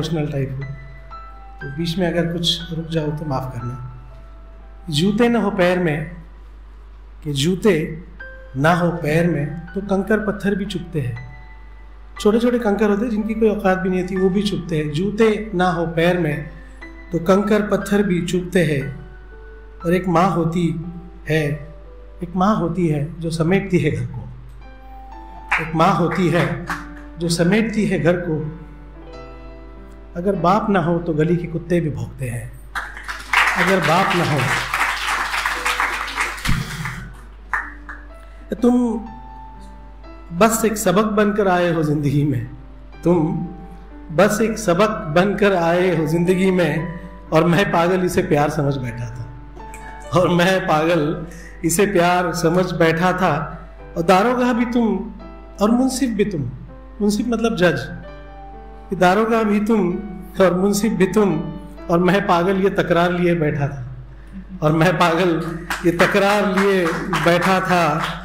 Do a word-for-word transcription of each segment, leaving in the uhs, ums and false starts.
Emotional type हो, तो बीच में अगर कुछ रुक जाओ तो माफ़ करना। जूते न हो पैर में, कि जूते ना हो पैर में तो कंकर पत्थर भी चुभते हैं। छोटे छोटे कंकर होते हैं जिनकी कोई औकात भी नहीं होती, वो भी चुभते हैं। जूते ना हो पैर में तो कंकर पत्थर भी चुभते हैं। और एक माँ होती है, एक माँ होती है जो समेटती है घर को। एक माँ होती है जो समेटती है घर को। अगर बाप ना हो तो गली के कुत्ते भी भौंकते हैं। अगर बाप ना हो, तुम बस एक सबक बनकर आए हो जिंदगी में। तुम बस एक सबक बनकर आए हो जिंदगी में। और मैं पागल इसे प्यार समझ बैठा था। और मैं पागल इसे प्यार समझ बैठा था। और दारोगा भी तुम और मुंसिफ भी तुम। मुंसिफ मतलब जज। दारोगा भी तुम और मुंसिफ भी तुम। और मैं पागल ये तकरार लिए बैठा था। और मैं पागल ये तकरार लिए बैठा था।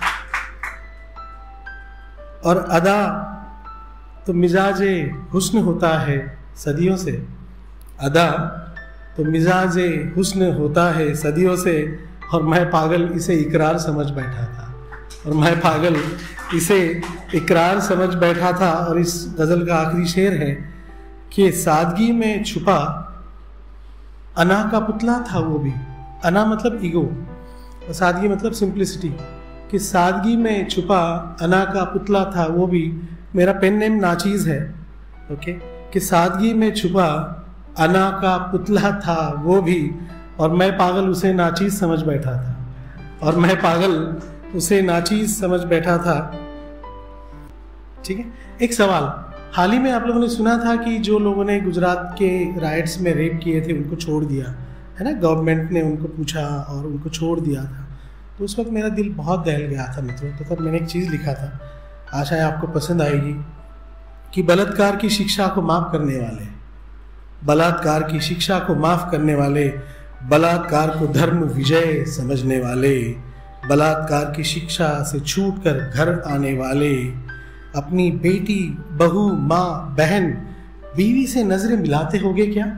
और अदा तो मिजाजे हुस्न होता है सदियों से। अदा तो मिजाजे हुस्न होता है सदियों से। और मैं पागल इसे इकरार समझ बैठा था। और मैं पागल इसे इकरार समझ बैठा था। और इस गज़ल का आखिरी शेर है कि सादगी में छुपा अना का पुतला था वो भी। अना मतलब ईगो और सादगी मतलब सिंप्लिसिटी। कि सादगी में छुपा अना का पुतला था वो भी। मेरा पेन नेम नाचीज़ है, ओके। कि सादगी में छुपा अना का पुतला था वो भी। और मैं पागल उसे नाचीज़ समझ बैठा था। और मैं पागल उसे नाचीज़ समझ बैठा था। ठीक है। एक सवाल, हाल ही में आप लोगों ने सुना था कि जो लोगों ने गुजरात के राइट्स में रेप किए थे उनको छोड़ दिया है ना। गवर्नमेंट ने उनको पूछा और उनको छोड़ दिया था। तो उस वक्त मेरा दिल बहुत दहल गया था मित्रों। तो तब मैंने एक चीज़ लिखा था, आशा है आपको पसंद आएगी, कि बलात्कार की शिक्षा को माफ़ करने वाले, बलात्कार की शिक्षा को माफ़ करने वाले, बलात्कार को धर्म विजय समझने वाले, बलात्कार की शिक्षा से छूटकर घर आने वाले, अपनी बेटी, बहू, माँ, बहन, बीवी से नज़रें मिलाते होगे क्या?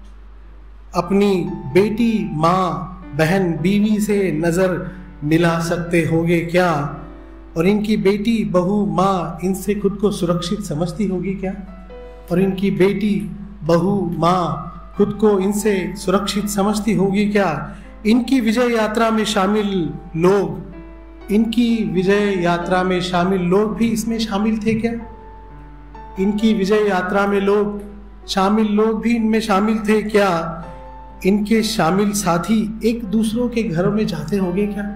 अपनी बेटी, माँ, बहन, बीवी से नज़र मिला सकते होगे क्या? और इनकी बेटी, बहू, माँ इनसे खुद को सुरक्षित समझती होगी क्या? और इनकी बेटी, बहू, माँ खुद को इनसे सुरक्षित समझती होगी क्या? इनकी विजय यात्रा में शामिल लोग, इनकी विजय यात्रा में शामिल लोग भी इसमें शामिल थे क्या? इनकी विजय यात्रा में लोग शामिल लोग भी इनमें शामिल थे क्या? इनके शामिल साथी एक दूसरों के घरों में जाते होंगे क्या?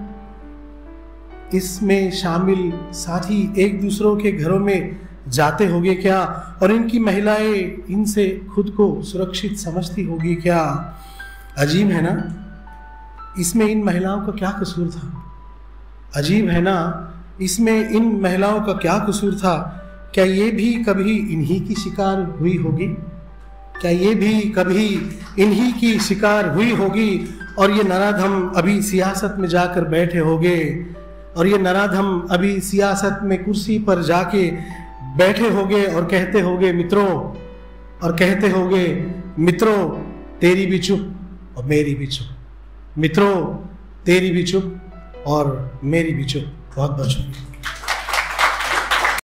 इसमें शामिल साथी एक दूसरों के घरों में जाते होंगे क्या? और इनकी महिलाएं इनसे खुद को सुरक्षित समझती होगी क्या? अजीब है ना, इसमें इन महिलाओं का क्या कसूर था? अजीब है ना, इसमें इन महिलाओं का क्या कसूर था? क्या ये भी कभी इन्हीं की शिकार हुई होगी? क्या ये भी कभी इन्हीं की शिकार हुई होगी? और ये नराधम अभी सियासत में जाकर बैठे होंगे। और ये नराधम अभी सियासत में कुर्सी पर जाके बैठे होंगे और कहते होंगे मित्रों, और कहते होंगे मित्रों तेरी भी चुप और मेरी भी चुप, मित्रों तेरी भी चुप और मेरी भी चुप। बहुत बहुत शुक्रिया।